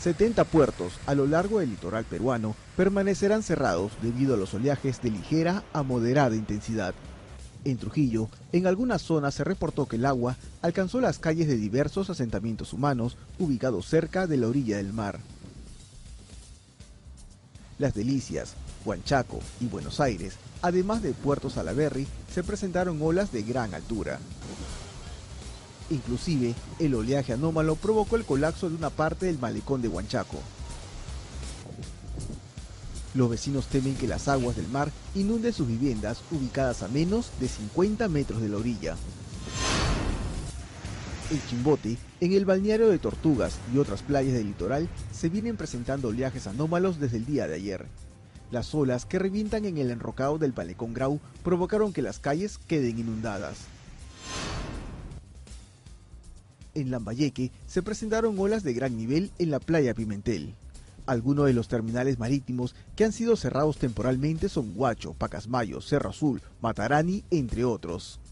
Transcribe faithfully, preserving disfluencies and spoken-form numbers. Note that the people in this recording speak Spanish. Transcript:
setenta puertos a lo largo del litoral peruano permanecerán cerrados debido a los oleajes de ligera a moderada intensidad. En Trujillo, en algunas zonas se reportó que el agua alcanzó las calles de diversos asentamientos humanos ubicados cerca de la orilla del mar. Las Delicias, Huanchaco y Buenos Aires, además de Puerto Salaberry, se presentaron olas de gran altura. Inclusive, el oleaje anómalo provocó el colapso de una parte del malecón de Huanchaco. Los vecinos temen que las aguas del mar inunden sus viviendas ubicadas a menos de cincuenta metros de la orilla. En Chimbote, en el balneario de Tortugas y otras playas del litoral, se vienen presentando oleajes anómalos desde el día de ayer. Las olas que revientan en el enrocado del Malecón Grau provocaron que las calles queden inundadas. En Lambayeque se presentaron olas de gran nivel en la playa Pimentel. Algunos de los terminales marítimos que han sido cerrados temporalmente son Huacho, Pacasmayo, Cerro Azul, Matarani, entre otros.